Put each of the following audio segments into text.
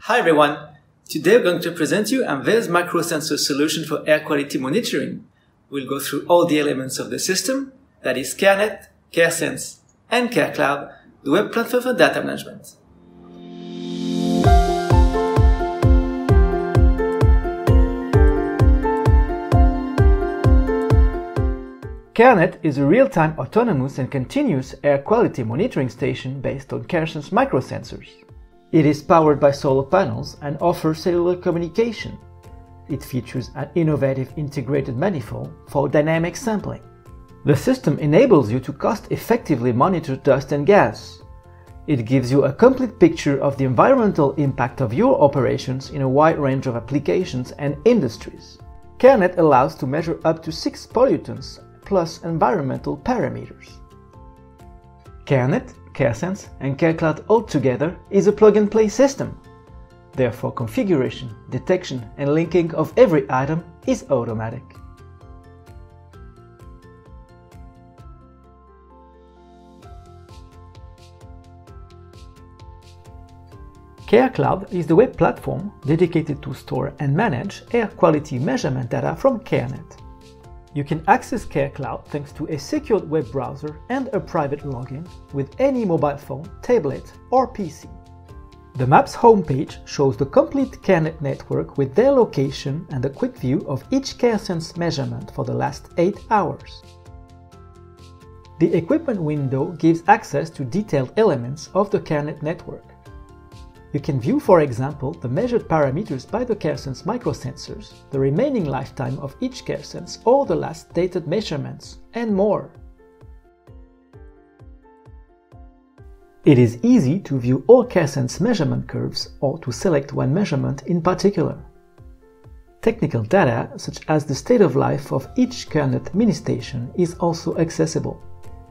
Hi everyone! Today we're going to present you ENVEA's microsensor solution for air quality monitoring. We'll go through all the elements of the system, that is Cairnet, Cairsens, and Caircloud, the web platform for data management. Cairnet is a real-time autonomous and continuous air quality monitoring station based on Cairsens microsensors. It is powered by solar panels and offers cellular communication. It features an innovative integrated manifold for dynamic sampling. The system enables you to cost-effectively monitor dust and gas. It gives you a complete picture of the environmental impact of your operations in a wide range of applications and industries. Cairnet allows to measure up to 6 pollutants plus environmental parameters. Cairnet, Cairsens and Caircloud altogether is a plug-and-play system. Therefore, configuration, detection and linking of every item is automatic. Caircloud is the web platform dedicated to store and manage air quality measurement data from Cairnet. You can access Caircloud thanks to a secured web browser and a private login with any mobile phone, tablet or PC. The Maps homepage shows the complete Cairnet network with their location and a quick view of each Cairsens measurement for the last 8 hours. The equipment window gives access to detailed elements of the Cairnet network. You can view, for example, the measured parameters by the Cairsens microsensors, the remaining lifetime of each Cairsens or the last dated measurements, and more. It is easy to view all Cairsens measurement curves or to select one measurement in particular. Technical data, such as the state of life of each Cairnet mini station, is also accessible.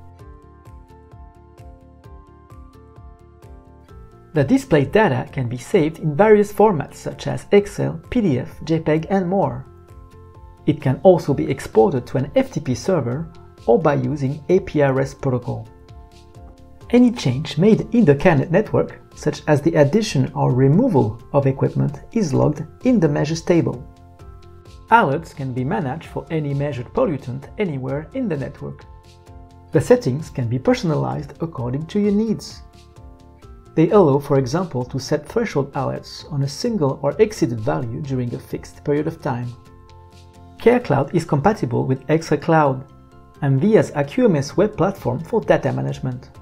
The displayed data can be saved in various formats such as Excel, PDF, JPEG and more. It can also be exported to an FTP server or by using API REST protocol. Any change made in the Cairnet network, such as the addition or removal of equipment, is logged in the measures table. Alerts can be managed for any measured pollutant anywhere in the network. The settings can be personalized according to your needs. They allow, for example, to set threshold alerts on a single or exceeded value during a fixed period of time. Caircloud is compatible with Caircloud, ENVEA's QMS web platform for data management.